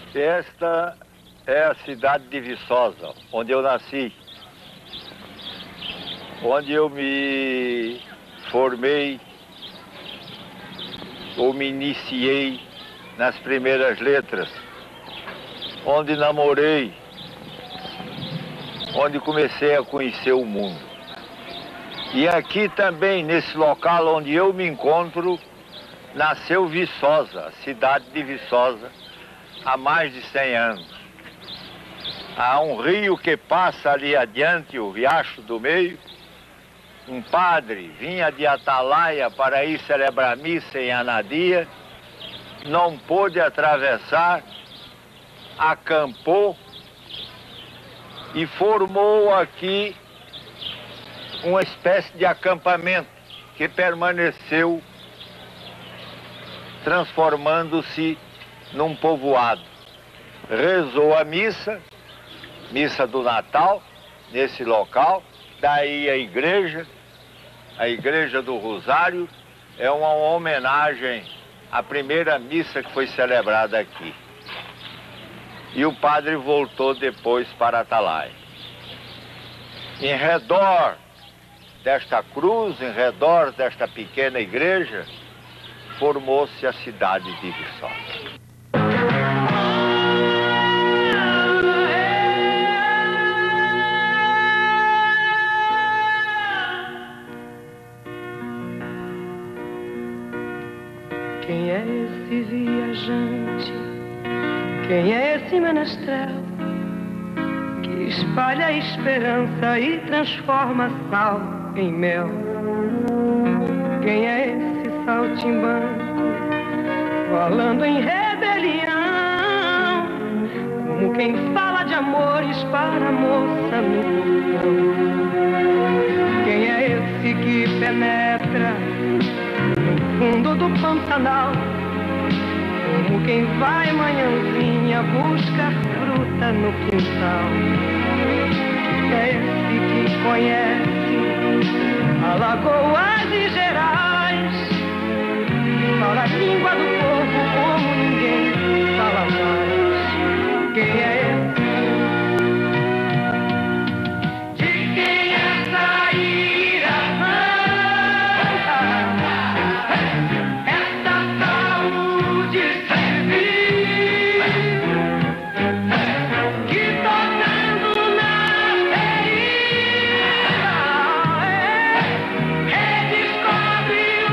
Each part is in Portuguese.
Esta é a cidade de Viçosa, onde eu nasci, onde eu me formei ou me iniciei nas primeiras letras, onde namorei, onde comecei a conhecer o mundo. E aqui também, nesse local onde eu me encontro, nasceu Viçosa, a cidade de Viçosa, há mais de 100 anos. Há um rio que passa ali adiante, o Riacho do Meio. Um padre vinha de Atalaia para ir celebrar missa em Anadia, não pôde atravessar, acampou e formou aqui uma espécie de acampamento que permaneceu transformando-se num povoado. Rezou a missa do Natal, nesse local, daí a igreja do Rosário, é uma homenagem à primeira missa que foi celebrada aqui. E o padre voltou depois para Atalaia. Em redor desta cruz, em redor desta pequena igreja, formou-se a cidade de Viçosa. Quem é esse viajante? Quem é esse menestrel que espalha a esperança e transforma sal em mel? Quem é esse saltimbanco falando em rebelião, como quem fala de amores para a moça no portão? Quem é esse que penetra no fundo do Pantanal, como quem vai manhãzinha buscar fruta no quintal? É esse que conhece Alagoas e Gerais, fala a língua do povo como ninguém fala mais. Quem é esse? De quem essa ira? Essa saúde civil que tocando na ferida redescobre o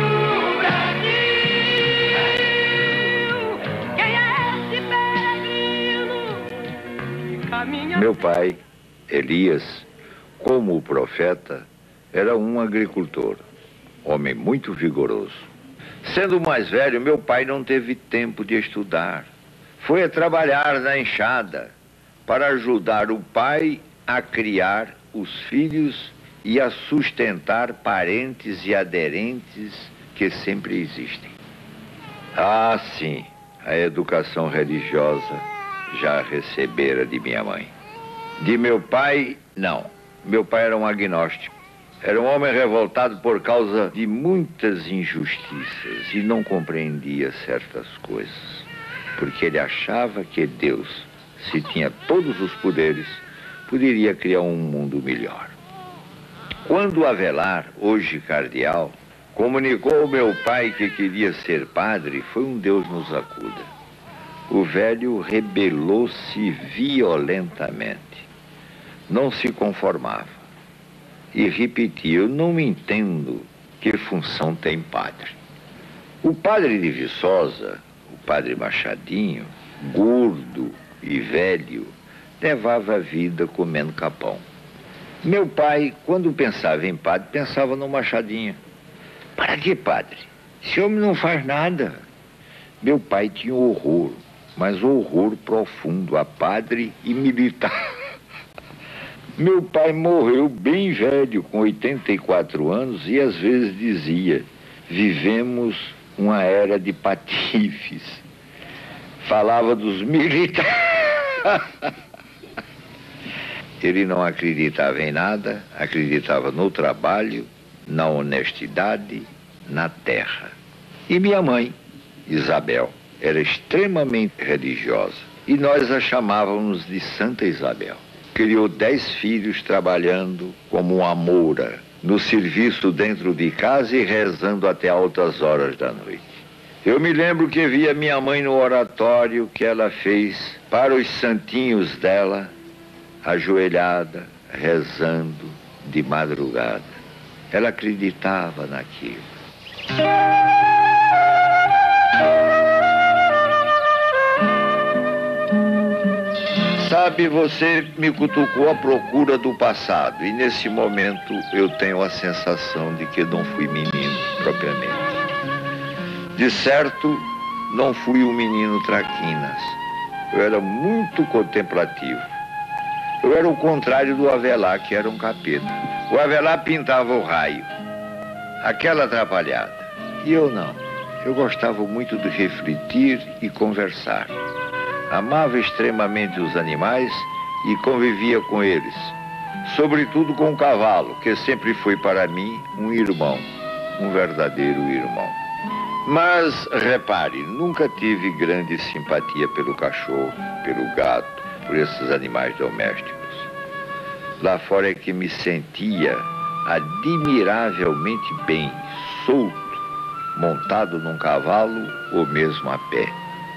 Brasil. Quem é esse peregrino que caminha? Meu pai, Elias, como o profeta, era um agricultor, homem muito vigoroso. Sendo mais velho, meu pai não teve tempo de estudar. Foi a trabalhar na enxada para ajudar o pai a criar os filhos e a sustentar parentes e aderentes que sempre existem. Ah, sim, a educação religiosa já recebera de minha mãe. De meu pai, não. Meu pai era um agnóstico. Era um homem revoltado por causa de muitas injustiças e não compreendia certas coisas, porque ele achava que Deus, se tinha todos os poderes, poderia criar um mundo melhor. Quando Avelar, hoje cardeal, comunicou ao meu pai que queria ser padre, foi um Deus nos acuda. O velho rebelou-se violentamente. Não se conformava e repetia: eu não entendo que função tem padre. O padre de Viçosa, o padre Machadinho, gordo e velho, levava a vida comendo capão. Meu pai, quando pensava em padre, pensava no Machadinho. Para que padre? Esse homem não faz nada. Meu pai tinha horror, mas horror profundo a padre e militar. Meu pai morreu bem velho, com 84 anos, e às vezes dizia: vivemos uma era de patifes. Falava dos militares. Ele não acreditava em nada, acreditava no trabalho, na honestidade, na terra. E minha mãe, Isabel, era extremamente religiosa. e nós a chamávamos de Santa Isabel. Criou 10 filhos trabalhando como uma moura, no serviço dentro de casa e rezando até altas horas da noite. Eu me lembro que via minha mãe no oratório que ela fez para os santinhos dela, ajoelhada, rezando de madrugada. Ela acreditava naquilo. Sabe, você me cutucou à procura do passado e nesse momento eu tenho a sensação de que não fui menino propriamente. De certo, não fui um menino traquinas. Eu era muito contemplativo. Eu era o contrário do Avelar, que era um capeta. O Avelar pintava o raio, aquela atrapalhada. E eu não. Eu gostava muito de refletir e conversar. Amava extremamente os animais e convivia com eles. Sobretudo com o cavalo, que sempre foi para mim um irmão, um verdadeiro irmão. Mas, repare, nunca tive grande simpatia pelo cachorro, pelo gato, por esses animais domésticos. Lá fora é que me sentia admiravelmente bem, solto, montado num cavalo ou mesmo a pé.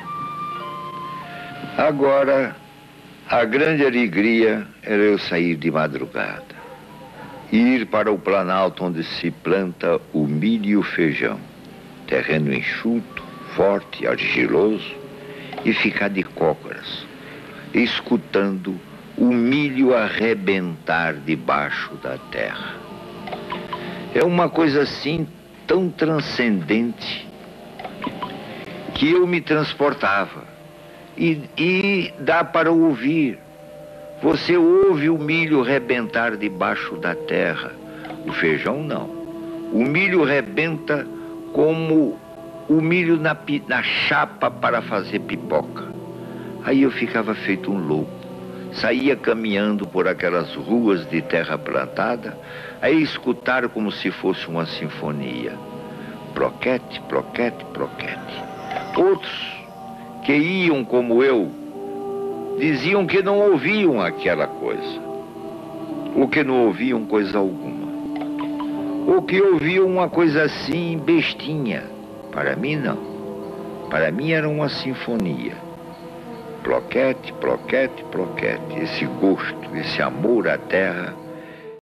Agora, a grande alegria era eu sair de madrugada, ir para o planalto onde se planta o milho e o feijão, terreno enxuto, forte, argiloso, e ficar de cócoras, escutando o milho arrebentar debaixo da terra. É uma coisa assim tão transcendente que eu me transportava. E dá para ouvir. Você ouve o milho rebentar debaixo da terra. O feijão não. O milho rebenta como o milho na chapa para fazer pipoca. Aí eu ficava feito um louco. Saía caminhando por aquelas ruas de terra plantada, a escutar como se fosse uma sinfonia. Proquete, proquete, proquete. Outros que iam como eu, diziam que não ouviam aquela coisa, ou que não ouviam coisa alguma, ou que ouviam uma coisa assim, bestinha. Para mim, não. Para mim era uma sinfonia. Ploquete, ploquete, ploquete. Esse gosto, esse amor à terra